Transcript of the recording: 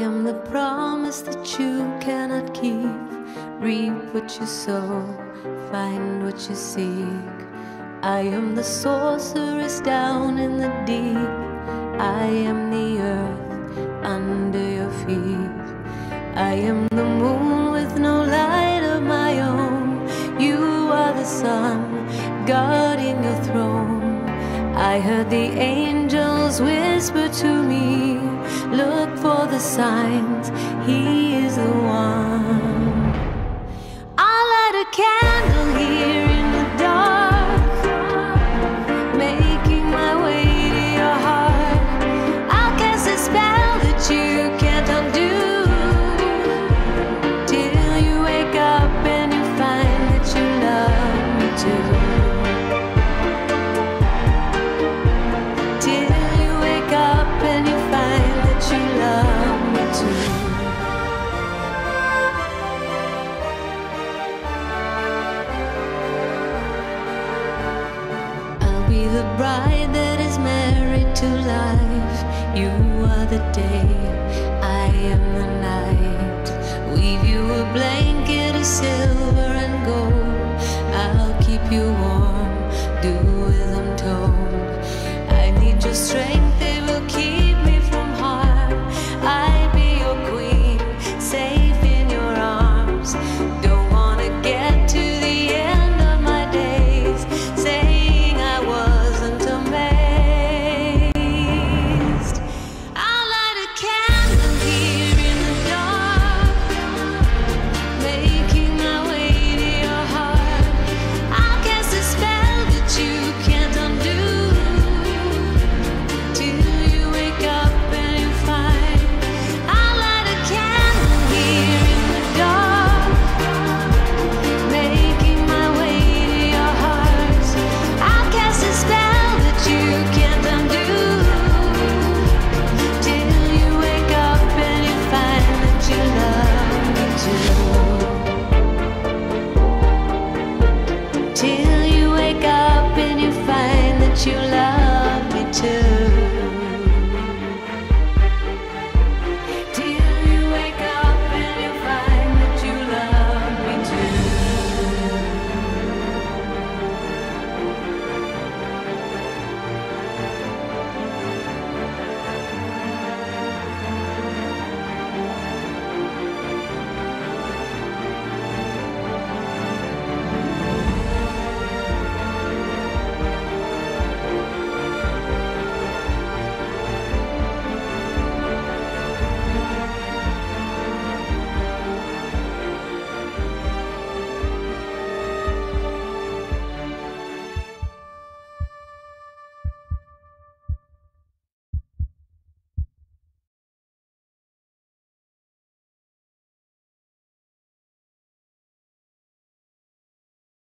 am the promise that you cannot keep. Reap what you sow, find what you seek. I am the sorceress down in the deep. I am the earth under your feet. I am the moon with no light of my own. You are the sun guarding your throne. I heard the angels whisper to me, look for the signs, he is the one. I'll light a candle here in the dark, making my way to your heart. I'll cast a spell that you can't undo, till you wake up and you find that you love me too. Till you wake up and you find that you love me too. I'll be the bride that is married to life. You are the day, I am the night. Weave you a blanket of silver